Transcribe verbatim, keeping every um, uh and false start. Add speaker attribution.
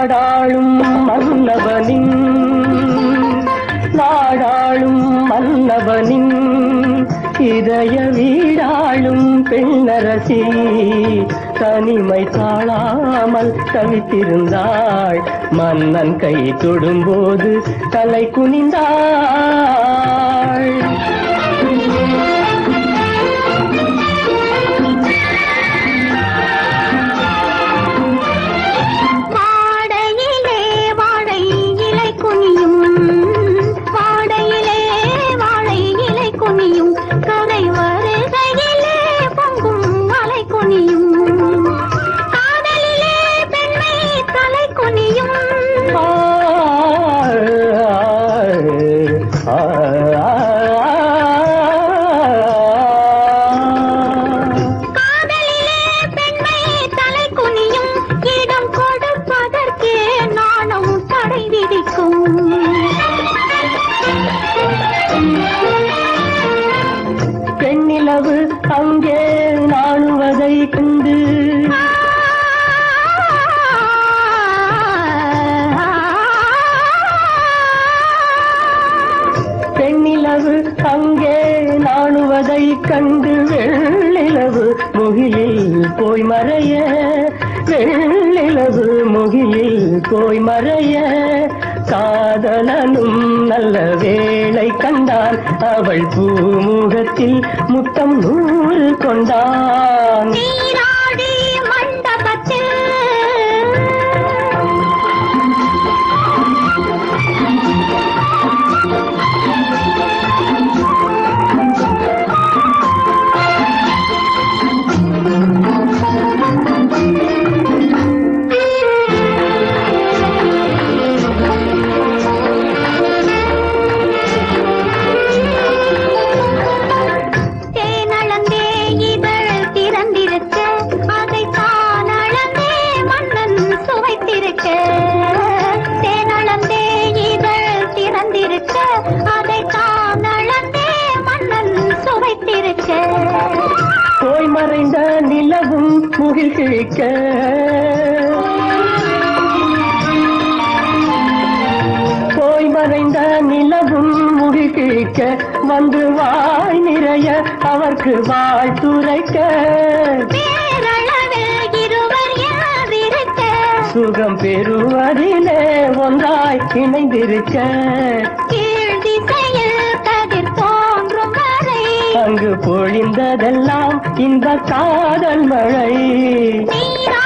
Speaker 1: நாடாளும் மன்னவனின் நாடாளும் மன்னவனின் இதய வீடாளும் பெண்ணரசி தனிமை தாழாமல் தவித்திருந்தாள். மன்னன் கை தொடும்போது தலை குனிந்தாள். பெண்ணிலவு அங்கே நாணுவதை கண்டு பெண்ணிலவு அங்கே நாணுவதை கண்டு வெள்ளிலவு முகிலில் போய் மறைய வெள்ளிலவு முகிலில் போய் மறைய காதலனும் நல்ல வேளை கண்டான். அவள் பூமுகத்தில் முத்தம் நூறு கொண்டான். போய் மறைந்த நிலவும் முகில் கிழிக்க போய் மறைந்த நிலவும் முகில் கிழிக்க வந்து வாய் நிறைய அவர்க்கு வாழ் துரைக்க சுகம் பெறுவதிலே ஒன்றாய் இணைந்திருக்க அங்கு பொழிந்ததெல்லாம் இந்த காதல் மழை.